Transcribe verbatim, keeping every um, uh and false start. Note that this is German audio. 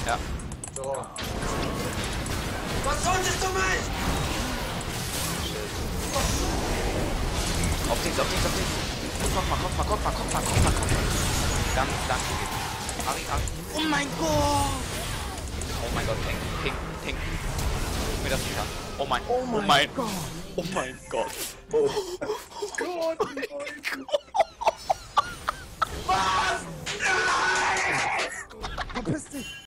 Ja. So. Was solltest du mich? Auf links, auf links, auf links. Guck mal, guck mal, guck mal, guck mal, guck mal, guck mal. Dann, dann. Ari, Ari. Oh mein Gott! Oh mein Gott, Pink, Pink, Pink. Guck mir das nicht an. Oh mein, oh mein, oh mein Gott. Oh mein Gott. Oh.